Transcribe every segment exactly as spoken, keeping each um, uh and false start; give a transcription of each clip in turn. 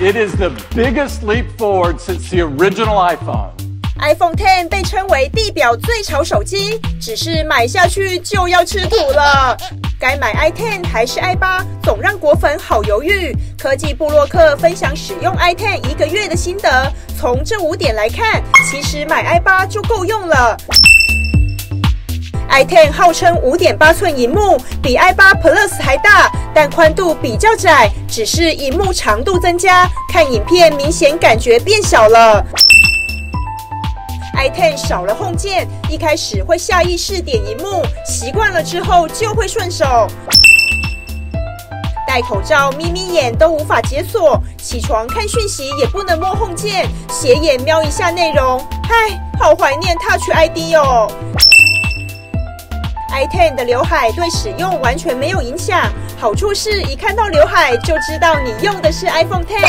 It is the biggest leap forward since the original iPhone.iPhone X 被称为地表最潮手机，只是买下去就要吃土了。该买 i 十 还是 i 八，总让果粉好犹豫。科技部落客分享使用 i 十 一个月的心得，从这五点来看，其实买 i 八就够用了。i 十 号称 五点八寸萤幕，比 i 八 Plus 还大，但宽度比较窄，只是萤幕长度增加，看影片明显感觉变小了。i 十 少了 Home 键，一开始会下意识点萤幕，习惯了之后就会顺手。戴口罩、眯眯眼都无法解锁，起床看讯息也不能摸 Home 键，斜眼瞄一下内容，唉，好怀念 Touch I D 哦。i 十 的刘海对使用完全没有影响，好处是一看到刘海就知道你用的是 iPhone X。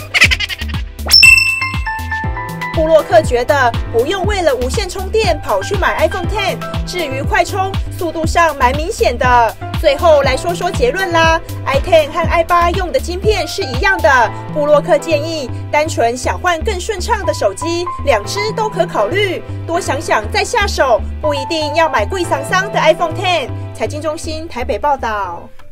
部落客觉得不用为了无线充电跑去买 iPhone X， 至于快充，速度上蛮明显的。最后来说说结论啦 ，i 十 和 i 八用的晶片是一样的。部落客建议，单纯想换更顺畅的手机，两只都可考虑，多想想再下手，不一定要买贵桑桑的 iPhone X。财经中心台北报道。